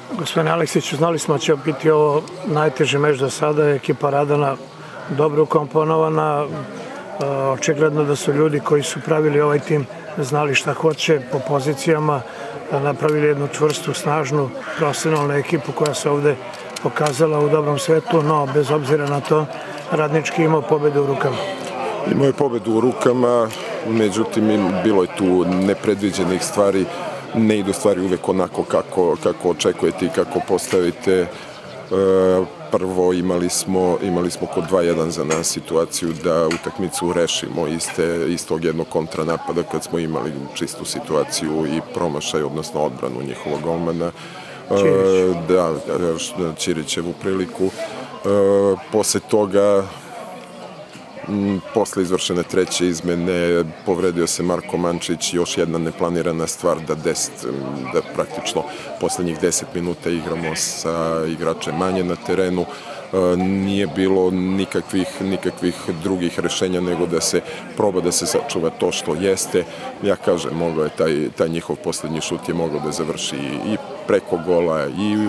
Gospodine Aleksiću, znali smo da će biti ovo najteži meč do sada, ekipa Radana dobro ukomponovana, očigledno da su ljudi koji su pravili ovaj tim znali šta hoće po pozicijama, napravili jednu čvrstu, snažnu, profesionalnu ekipu koja se ovde pokazala u dobrom svetlu, no bez obzira na to Radnički imao pobedu u rukama. Imao je pobedu u rukama, međutim bilo je tu nepredviđenih stvari, ne idu stvari uvek onako kako očekujete i kako postavite. Prvo imali smo kod 2-1 za nas situaciju da utakmicu rešimo istog jednog kontranapada kad smo imali čistu situaciju i promašaj, odnosno odbranu njihovog golmana. Da, Ćirićevu priliku. Posle toga, posle izvršene treće izmene, povredio se Marko Mančić, još jedna neplanirana stvar da praktično poslednjih 10 minuta igramo sa igračem manje na terenu. Nije bilo nikakvih drugih rešenja nego da se proba da se sačuva to što jeste. Ja kažem, mogao je taj njihov poslednji šut je mogao da završi i preko gola i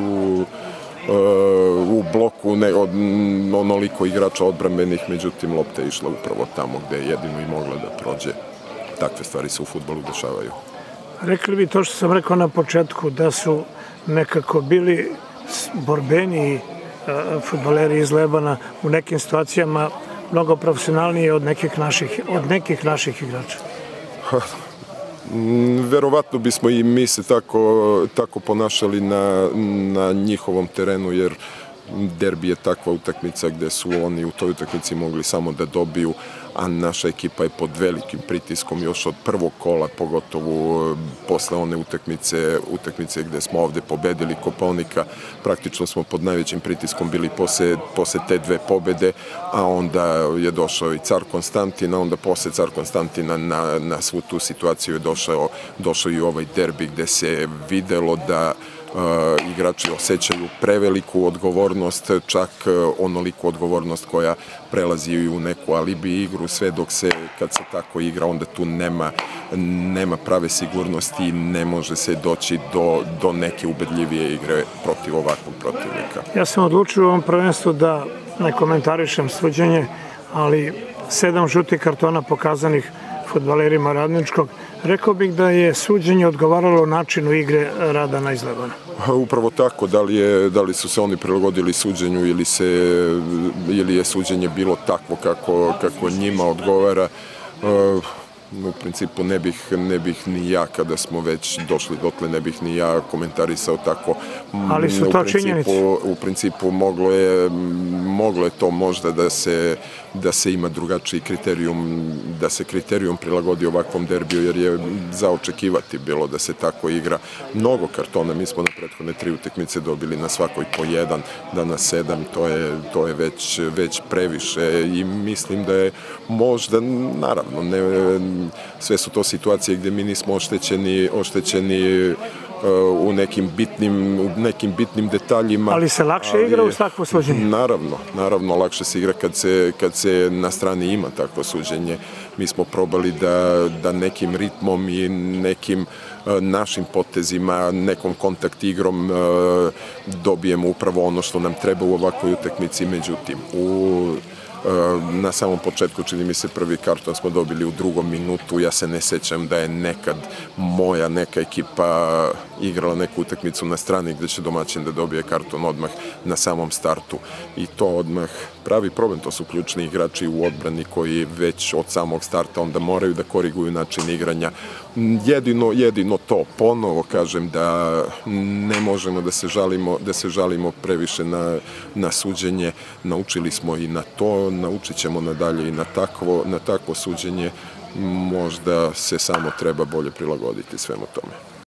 u bloku onoliko igrača odbrambenih, međutim lopta je išla upravo tamo gde je jedino i mogla da prođe. Takve stvari se u fudbalu dešavaju. Rekli bi to što sam rekao na početku, da su nekako bili borbeni fudbaleri iz Lebana u nekim situacijama mnogo profesionalniji od nekih naših igrača. Verovatno bismo i mi se tako ponašali na njihovom terenu, jer derbi je takva utakmica gde su oni u toj utakmici mogli samo da dobiju, a naša ekipa je pod velikim pritiskom još od prvog kola, pogotovo posle one utakmice gde smo ovde pobedili Kopaonika. Praktično smo pod najvećim pritiskom bili posle te dve pobede, a onda je došao i car Konstantin, a onda posle car Konstantina na svu tu situaciju je došao i ovaj derbi gde se videlo da igrači osjećaju preveliku odgovornost, čak onoliku odgovornost koja prelazi i u neku alibi igru, sve dok kad se tako igra, onda tu nema prave sigurnosti i ne može se doći do neke ubedljivije igre protiv ovakvog protivnika. Ja sam odlučio u ovom prvenstvu da ne komentarišem suđenje, ali 7 žutih kartona pokazanih fudbalerima Radničkog. Rekao bih da je suđenje odgovaralo načinu igre Radana iz Lebana. Upravo tako, da li su se oni prilagodili suđenju ili je suđenje bilo takvo kako njima odgovara. U principu ne bih ni ja, kada smo već došli dotle, ne bih ni ja komentarisao tako. Ali su to činjenice. U principu moglo je to možda da se ima drugačiji kriterijum, da se kriterijum prilagodi ovakvom derbiju, jer je za očekivati bilo da se tako igra. Mnogo kartona, mi smo na prethodne 3 utakmice dobili na svakoj po 1, danas 7, to je već previše i mislim da je možda, naravno, sve su to situacije gde mi nismo oštećeni u nekim bitnim detaljima. Ali se lakše igra uz takvo suđenje? Naravno, lakše se igra kad se na strani ima takvo suđenje. Mi smo probali da nekim ritmom i nekim našim potezima, nekom kontakt igrom dobijemo upravo ono što nam treba u ovakvoj utakmici, međutim, na samom početku, čini mi se, prvi karton smo dobili u 2. minutu. Ja se ne sećam da je nekad neka ekipa igrala neku utakmicu na strani gde će domaćin da dobije karton odmah na samom startu. I to odmah pravi problem. To su ključni igrači u odbrani koji već od samog starta onda moraju da koriguju način igranja. Jedino to. Ponovo kažem da ne možemo da se žalimo previše na suđenje. Naučili smo i na to, naučit ćemo nadalje i na takvo suđenje. Možda se samo treba bolje prilagoditi svemu tome.